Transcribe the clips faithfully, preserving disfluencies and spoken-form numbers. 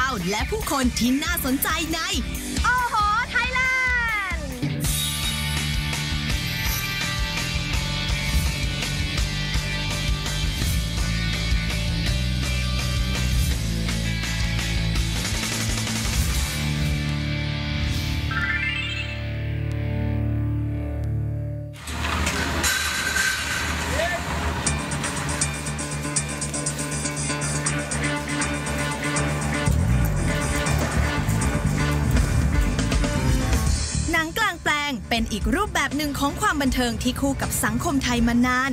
าวและผู้คนที่น่าสนใจในโอ้โหไทยแลนด์เป็นอีกรูปแบบหนึ่งของความบันเทิงที่คู่กับสังคมไทยมานาน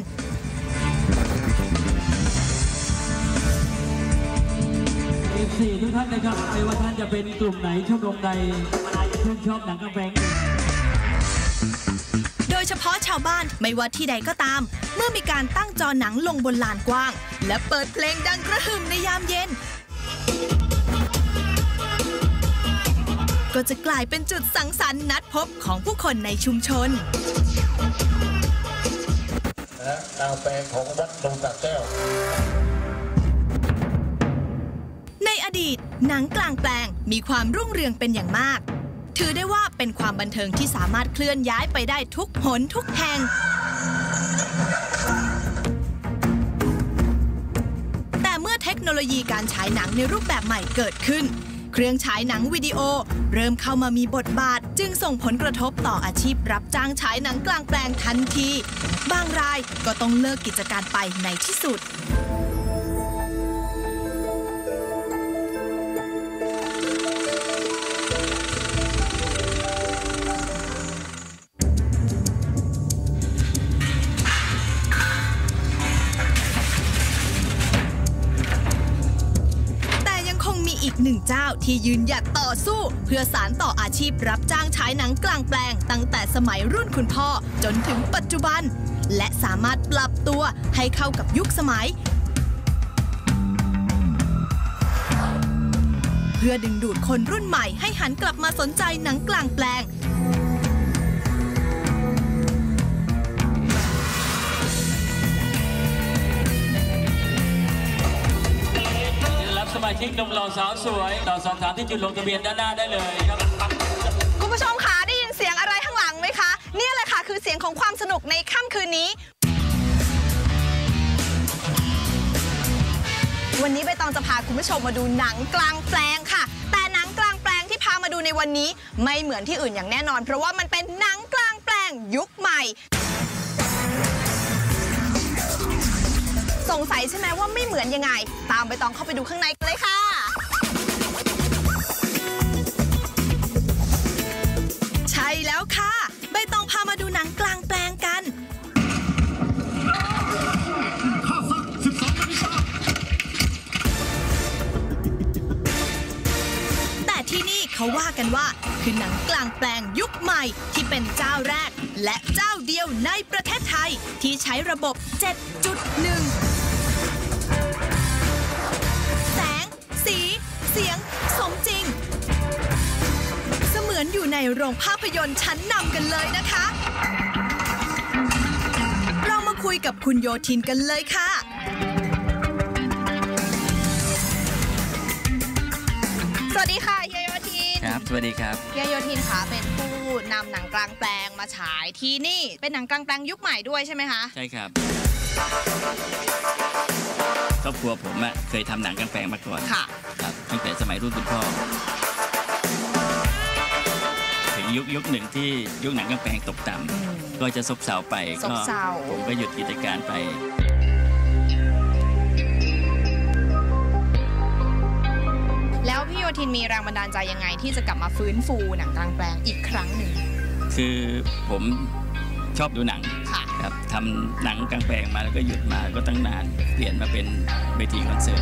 เอฟซีทุกท่านนะครับไม่ว่าท่านจะเป็นกลุ่มไหนชมรมใดชื่นชอบหนังกางแปลงโดยเฉพาะชาวบ้านไม่ว่าที่ใดก็ตามเมื่อมีการตั้งจอหนังลงบนลานกว้างและเปิดเพลงดังกระหึ่มในยามเย็นก็จะกลายเป็นจุดสังสรรค์นัดพบของผู้คนในชุมชนนางแปลงของวัดดงตะแก้วในอดีตหนังกลางแปลงมีความรุ่งเรืองเป็นอย่างมากถือได้ว่าเป็นความบันเทิงที่สามารถเคลื่อนย้ายไปได้ทุกหนทุกแห่งแต่เมื่อเทคโนโลยีการฉายหนังในรูปแบบใหม่เกิดขึ้นเครื่องฉายหนังวิดีโอเริ่มเข้ามามีบทบาทจึงส่งผลกระทบต่ออาชีพรับจ้างฉายหนังกลางแปลงทันทีบางรายก็ต้องเลิกกิจการไปในที่สุดอีกหนึ่งเจ้าที่ยืนหยัดต่อสู้เพื่อสานต่ออาชีพรับจ้างฉายหนังกลางแปลงตั้งแต่สมัยรุ่นคุณพ่อจนถึงปัจจุบันและสามารถปรับตัวให้เข้ากับยุคสมัยเพื่อดึงดูดคนรุ่นใหม่ให้หันกลับมาสนใจหนังกลางแปลงสมาชิกหนุ่มหล่อสาวสวยต่อสอบถามที่จุดลงทะเบียนด้านหน้าได้เลยครับคุณผู้ชมคะได้ยินเสียงอะไรข้างหลังไหมคะนี่แหละค่ะคือเสียงของความสนุกในค่ำคืนนี้วันนี้ใบตองจะพาคุณผู้ชมมาดูหนังกลางแปลงค่ะแต่หนังกลางแปลงที่พามาดูในวันนี้ไม่เหมือนที่อื่นอย่างแน่นอนเพราะว่ามันเป็นหนังกลางแปลงยุคใหม่สงสัยใช่ไหมว่าไม่เหมือนยังไงตามใบตองเข้าไปดูข้างในกันเลยค่ะใช่แล้วค่ะใบตองพามาดูหนังกลางแปลงกันแต่ที่นี่เขาว่ากันว่าคือหนังกลางแปลงยุคใหม่ที่เป็นเจ้าแรกและเจ้าเดียวในประเทศไทยที่ใช้ระบบ เจ็ดจุดหนึ่งแสงสีเสียงสมจริงเสมือนอยู่ในโรงภาพยนตร์ชั้นนำกันเลยนะคะเรามาคุยกับคุณโยธินกันเลยค่ะสวัสดีค่ะเฮียโยธินครับสวัสดีครับเฮียโยธินค่ะเป็นผู้นำหนังกลางแปลงมาฉายที่นี่เป็นหนังกลางแปลงยุคใหม่ด้วยใช่ไหมคะใช่ครับครอบครัวผมอะเคยทำหนังกลางแปลงมาก่อนค่ะครับตั้งแต่สมัยรุ่นคุณพ่อถึงยุคยุคหนึ่งที่ยุคหนังกลางแปลงตกต่ำก็จะซบเซาไปก็ผมก็หยุดกิจการไปแล้วพี่โยธินมีแรงบันดาลใจยังไงที่จะกลับมาฟื้นฟูหนังกลางแปลงอีกครั้งหนึ่งคือผมชอบดูหนังครับทำหนังกลางแปลงมาแล้วก็หยุดมาก็ตั้งนานเปลี่ยนมาเป็นเวทีคอนเสิร์ต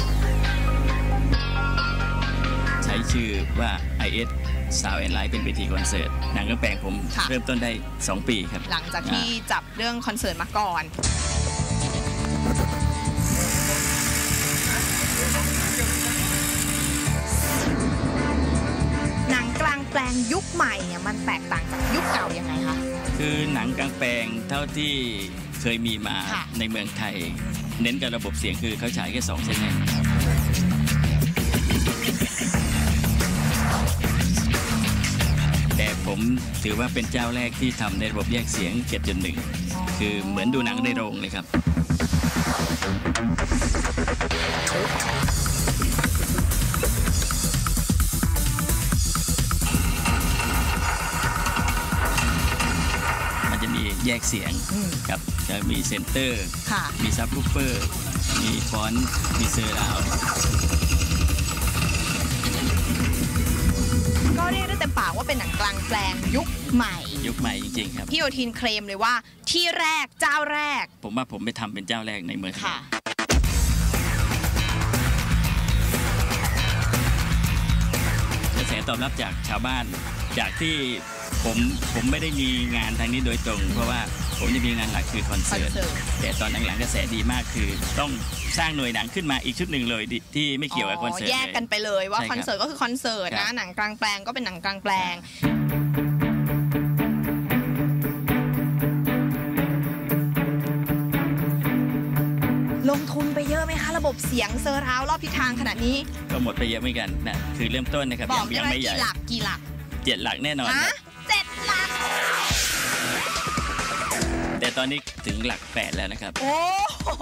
ใช้ชื่อว่า ไอ เอส Sound and Light เป็นเวทีคอนเสิร์ตหนังกลางแปลงผมเริ่มต้นได้สองปีครับหลังจากที่จับเรื่องคอนเสิร์ตมาก่อนหนังกลางแปลงยุคใหม่เนี่ยมันแตกต่างจากยุคเก่ายังไงคะคือหนังกลางแปลงเท่าที่เคยมีมาในเมืองไทยเน้นกับระบบเสียงคือเขาฉายแค่สองเส้นถือว่าเป็นเจ้าแรกที่ทำในระบบแยกเสียง เจ็ดจุดหนึ่ง คือเหมือนดูหนังในโรงเลยครับมันจะมีแยกเสียงครับจะมีเซนเตอร์มีซับวูฟเฟอร์มีฟอนต์มีเซอร์ราวด์ก็เรียกได้เต็มปากว่าเป็นหนังกลางแปลงยุคใหม่ยุคใหม่จริงๆครับพี่โยธินเคลมเลยว่าที่แรกเจ้าแรกผมว่าผมไปทำเป็นเจ้าแรกในเมืองไทยกระแสตอบรับจากชาวบ้านจากที่ผมผมไม่ได้มีงานทางนี้โดยตรงเพราะว่าผมจะมีงานหลักคือคอนเสิร์ตแต่ตอนหลังๆกระแสดีมากคือต้องสร้างหน่วยหนังขึ้นมาอีกชุดหนึ่งเลยที่ไม่เกี่ยวกับคอนเสิร์ตแยกกันไปเลยว่าคอนเสิร์ตก็คือคอนเสิร์ตนะหนังกลางแปลงก็เป็นหนังกลางแปลงลงทุนไปเยอะไหมคะระบบเสียงเซอร์ราวด์รอบทิศทางขนาดนี้ก็หมดไปเยอะเหมือนกันนะคือเริ่มต้นนะครับยังไม่ใหญ่กี่หลักกี่หลักเจ็ดหลักแน่นอนเจ็ดหลักแต่ตอนนี้ถึงหลักแปดแล้วนะครับโอ้โห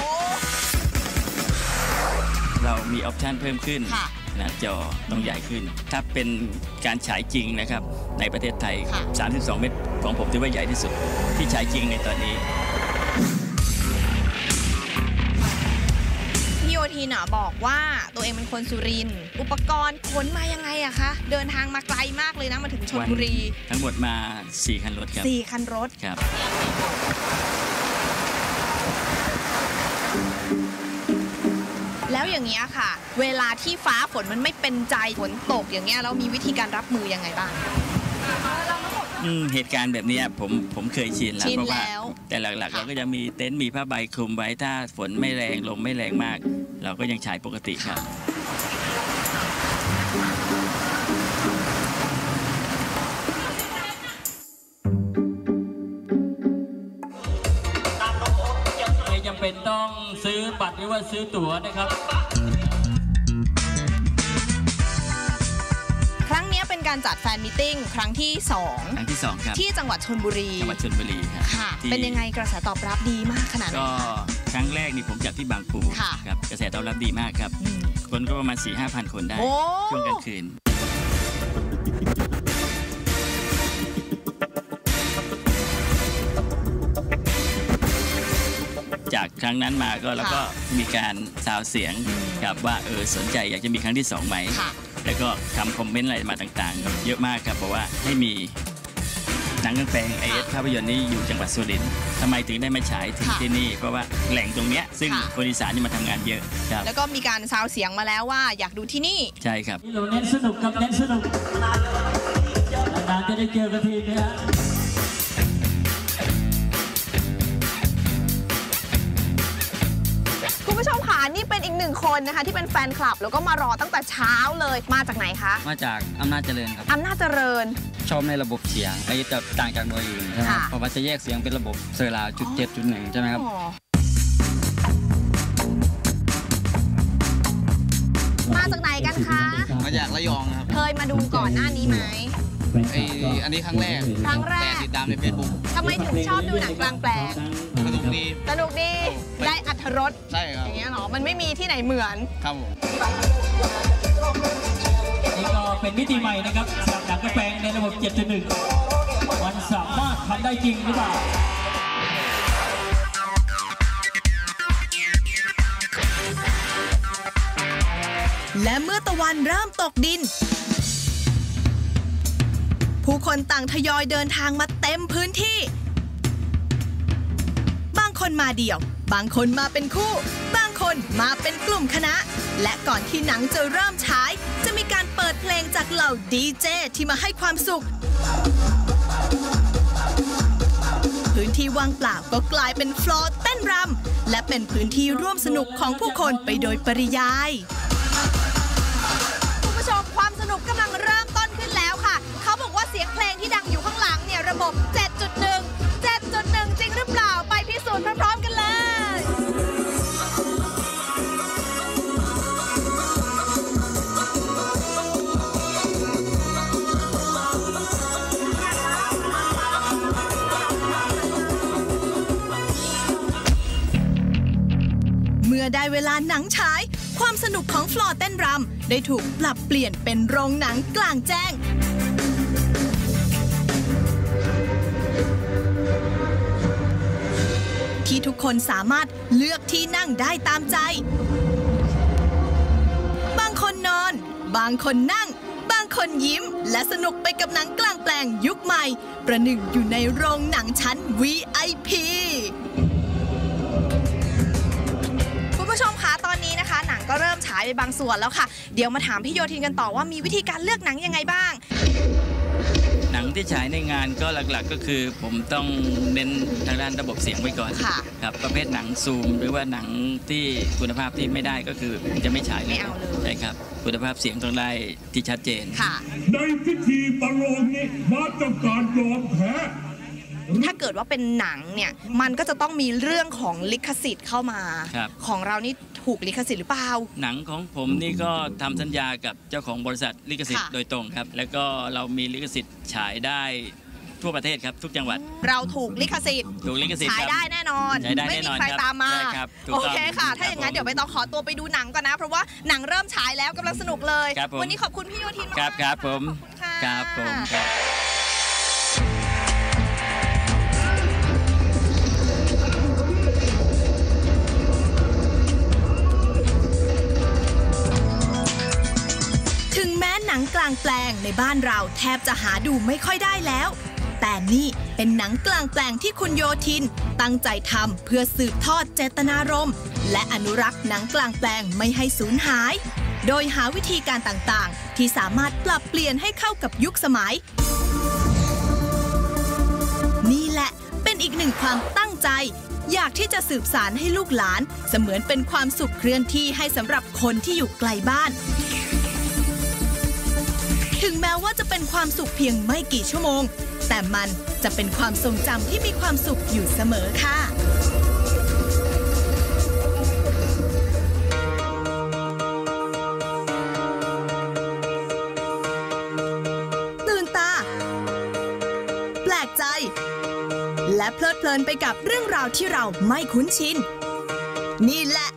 เรามีออปชันเพิ่มขึ้นหน้าจอต้องใหญ่ขึ้นถ้าเป็นการฉายจริงนะครับในประเทศไทยสามสิบสองเมตรของผมถือว่าใหญ่ที่สุดที่ฉายจริงในตอนนี้พี่โยธินบอกว่าตัวเองเป็นคนสุรินทร์อุปกรณ์ขนมายังไงอะคะเดินทางมาไกลมากเลยนะมาถึงชลบุรีทั้งหมดมาสี่คันรถครับสี่คันรถครับแล้วอย่างเงี้ยค่ะเวลาที่ฟ้าฝนมันไม่เป็นใจฝนตกอย่างเงี้ยเรามีวิธีการรับมือยังไงบ้างเหตุการณ์แบบนี้ผมผมเคยชินแล้วเพราะว่าแต่หลักๆเราก็จะมีเต็นท์มีผ้าใบคลุมไว้ถ้าฝนไม่แรงลมไม่แรงมากเราก็ยังฉายปกติครับไม่จำเป็นต้องซื้อบัตรหรือว่าซื้อตั๋วนะครับครั้งนี้เป็นการจัดแฟนมิทติ้งครั้งที่สองครั้งที่สองครับที่จังหวัดชลบุรีจังหวัดชลบุรีครับค่ะเป็นยังไงกระแสตอบรับดีมากขนาดไหนก็ครั้งแรกนี่ผมจัดที่บางปูครับกระแสตอบรับดีมากครับคนก็ประมาณ สี่ห้าพัน คนได้ช่วงกลางคืนจากครั้งนั้นมาก็แล้วก็มีการซาวเสียงครับว่าเออสนใจอยากจะมีครั้งที่สองไหมแล้วก็ทำคอมเมนต์อะไรมาต่างๆเยอะมากครับบอกว่าให้มีหนังกลางแปลง ไอ เอส ภาพยนตร์นี้อยู่จังหวัดสุรินทร์ทำไมถึงได้มาฉายถึงที่นี่เพราะว่าแหล่งตรงเนี้ยซึ่งคนอีสานจะมาทำงานเยอะครับแล้วก็มีการซาวเสียงมาแล้วว่าอยากดูที่นี่ใช่ครับเราเน้นสนุกกับเน้นสนุกนานๆจะได้เจอกันทีนะฮะคุณผู้ชมค่ะนี่เป็นอีกหนึ่งคนนะคะที่เป็นแฟนคลับแล้วก็มารอตั้งแต่เช้าเลยมาจากไหนคะมาจากอำนาจเจริญครับอำนาจเจริญชอบในระบบเสียงไอ้จะต่างจากหน่วยอื่นใช่ไหมเพราะว่าจะแยกเสียงเป็นระบบเซอร์ราวด์จุดเจ็ดจุดหนึ่งใช่ไหมครับมาจากไหนกันคะมาจากระยองครับเคยมาดูก่อนหน้านี้ไหมไออันนี้ครั้งแรกครั้งแรกติดตามในเฟซบุ๊กทำไมถึงชอบดูหนังกลางแปลงสนุกดีสนุกดีได้อรรถรสใช่ครับอย่างเงี้ยหรอมันไม่มีที่ไหนเหมือนครับผมนี่ก็เป็นมิติใหม่นะครับสำหรับหนังกลางแปลงในระบบ เจ็ดจุดหนึ่ง มันสามารถทำได้จริงหรือเปล่าและเมื่อตะวันเริ่มตกดินผู้คนต่างทยอยเดินทางมาเต็มพื้นที่บางคนมาเดี่ยวบางคนมาเป็นคู่บางคนมาเป็นกลุ่มคณะและก่อนที่หนังจะเริ่มฉายจะมีการเปิดเพลงจากเหล่าดีเจที่มาให้ความสุขพื้นที่ว่างเปล่าก็กลายเป็นฟลอร์เต้นรำและเป็นพื้นที่ร่วมสนุกของผู้คนไปโดยปริยายคุณผู้ชมความสนุกกำลังเริ่มต้นขึ้นแล้วค่ะเขาบอกว่าเสียงเพลงที่ดังอยู่ข้างหลังเนี่ยระบบ เจ็ดจุดหนึ่ง เจ็ดจุดหนึ่ง จริงหรือเปล่าไปพิสูจน์พร้อมๆกันเลยมื่อได้เวลาหนังฉายความสนุกของฟลอร์เต้นรำได้ถูกปรับเปลี่ยนเป็นโรงหนังกลางแจ้งที่ทุกคนสามารถเลือกที่นั่งได้ตามใจบางคนนอนบางคนนั่งบางคนยิ้มและสนุกไปกับหนังกลางแปลงยุคใหม่ประหนึ่งอยู่ในโรงหนังชั้น วี ไอ พีคุณผู้ชมคะตอนนี้นะคะหนังก็เริ่มฉายไปบางส่วนแล้วค่ะเดี๋ยวมาถามพี่โยธินกันต่อว่ามีวิธีการเลือกหนังยังไงบ้างหนังที่ฉายในงานก็หลักๆก็คือผมต้องเน้นทางด้านระบบเสียงไว้ก่อนครับประเภทหนังซูมหรือว่าหนังที่คุณภาพที่ไม่ได้ก็คือจะไม่ฉายเลยใช่ครับคุณภาพเสียงต้องได้ที่ชัดเจนในพิธีประโลมนี้มาจากการยอมแพ้ถ้าเกิดว่าเป็นหนังเนี่ยมันก็จะต้องมีเรื่องของลิขสิทธิ์เข้ามาของเรานี่ถูกลิขสิทธิ์หรือเปล่าหนังของผมนี่ก็ทำสัญญากับเจ้าของบริษัทลิขสิทธิ์โดยตรงครับแล้วก็เรามีลิขสิทธิ์ฉายได้ทั่วประเทศครับทุกจังหวัดเราถูกลิขสิทธิ์ถูกลิขสิทธิ์ฉายได้แน่นอนไม่มีใครตามมาโอเคค่ะถ้าอย่างนั้นเดี๋ยวไปต้องขอตัวไปดูหนังก่อนนะเพราะว่าหนังเริ่มฉายแล้วกำลังสนุกเลยวันนี้ขอบคุณพี่โยธินมากครับครับผมครับผมครับหนังกลางแปลงในบ้านเราแทบจะหาดูไม่ค่อยได้แล้วแต่นี่เป็นหนังกลางแปลงที่คุณโยธินตั้งใจทำเพื่อสืบทอดเจตนารมณ์และอนุรักษ์หนังกลางแปลงไม่ให้สูญหายโดยหาวิธีการต่างๆที่สามารถปรับเปลี่ยนให้เข้ากับยุคสมัยนี่แหละเป็นอีกหนึ่งความตั้งใจอยากที่จะสืบสานให้ลูกหลานเสมือนเป็นความสุขเคลื่อนที่ให้สำหรับคนที่อยู่ไกลบ้านถึงแม้ว่าจะเป็นความสุขเพียงไม่กี่ชั่วโมงแต่มันจะเป็นความทรงจำที่มีความสุขอยู่เสมอค่ะตื่นตาแปลกใจและเพลิดเพลินไปกับเรื่องราวที่เราไม่คุ้นชินนี่แหละ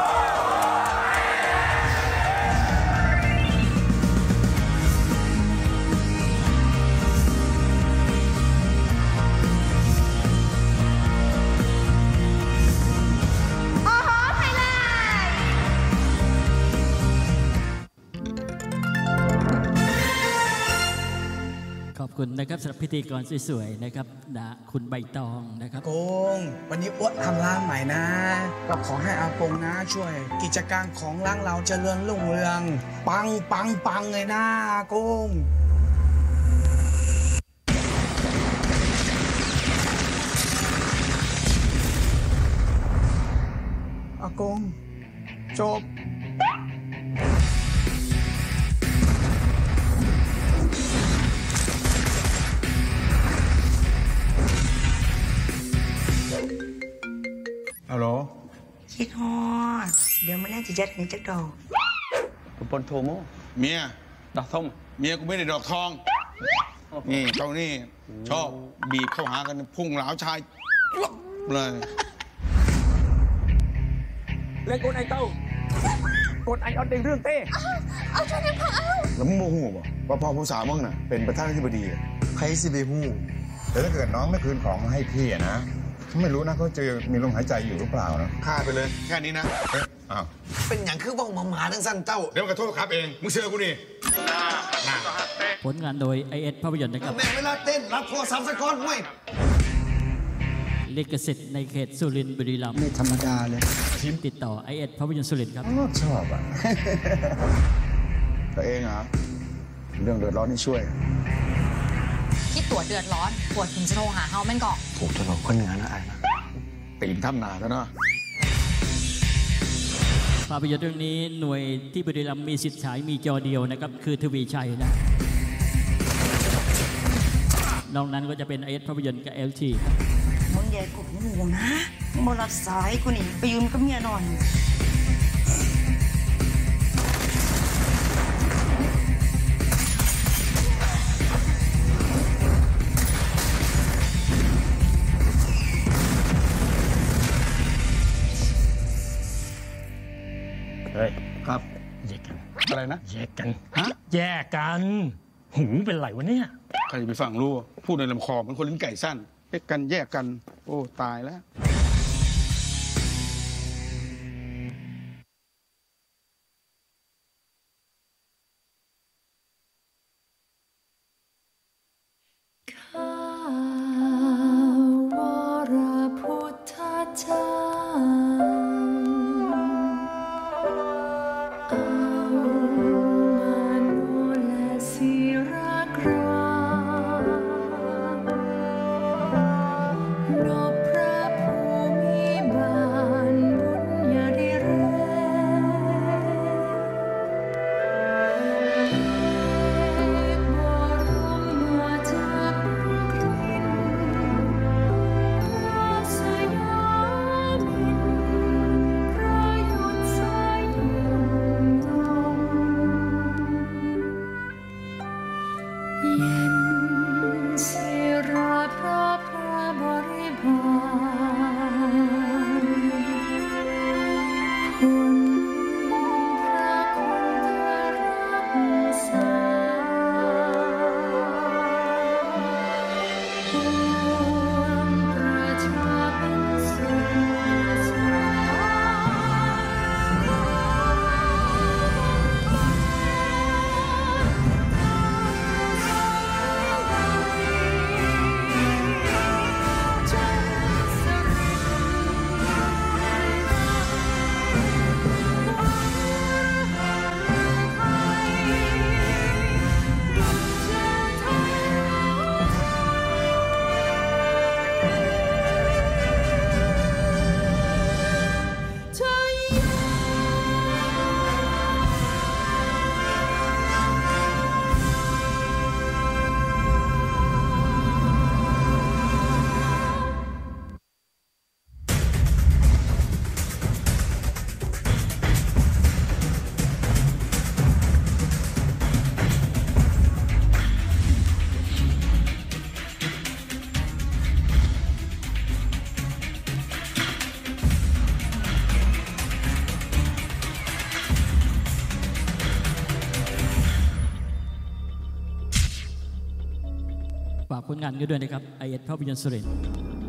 ขอบคุณนะครับสำหรับพิธีกรสวยๆนะครับนะคุณใบตองนะครับกงวันนี้อ้วนทำร้านใหม่นะก็ขอให้อากงนะช่วยกิจการของร้านเราเจริญรุ่งเรืองปังปังปังเลยนะอากงอากงจบฮัลโหลคิดฮอดเดี๋ยวมาแรกจะจัดให้จักดอกกูปนโทโมเมียดอกทองเมียกูไม่ได้ดอกทองนี่เจ้านี่ชอบบีบเข้าหากันพุ่งเหลาชายเลยเล่นกดไอเต้ากดไอออดเด้งเรื่องเต้เอาช่วยกันพอเอาแล้วมึงโมโหป่ะว่าพ่อผู้สาวมึงน่ะเป็นประธานาธิบดีใครสิไปหูแต่ถ้าเกิดน้องไม่คืนของให้พี่นะไม่รู้นะเขาจะมีลมหายใจอยู่หรือเปล่านะฆ่าไปเลยแค่นี้นะเอ๊ะอ้าวเป็นอย่างคือว่าหมาหมาทั้งสั้นเจ้าเดี๋ยวกระโทษครับเองมึงเชื่อกูนี่ผลงานโดย ไอ เอส ภาพยนตร์นะครับแม่เวลาเต้นรับโทรศัพท์สักก้อนไม่ลิขสิทธิ์ในเขตสุรินทร์บุรีรัมย์ไม่ธรรมดาเลยทีมติดต่อ ไอ เอส ภาพยนตร์สุรินทร์ครับชอบอ่ะแต่เองอ่ะเรื่องเดือดร้อนนี่ช่วยคิดตัวเดือดร้อนปวดถึงจะโทรหาเฮาแม่งก่อนถูกจะหลอกคนเหนือนะไอ้นะตีนถ้ำนาแล้วเนาะภาพยนตร์เรื่องนี้หน่วยที่บุรีรัมย์มีสิทธิ์ฉายมีจอเดียวนะครับคือทวีชัยนะนอกนั้นก็จะเป็น ไอ เอส ภาพยนตร์กับ แอล ทีมึงใหญ่กว่าหนูนะมึงรับสายกูนี่ไปยืมกับเมียนอนอะไรนะแยกกันฮะแยกกันหูเป็นไรวะเนี่ยใครจะไปฟังรู้พูดในลำคอเหมือนคนลิ้นไก่สั้นแยกกันแยกกันโอ้ตายแล้วฝากผลงานกันด้วยนะครับไอเอสภาพยนตร์สุรินทร์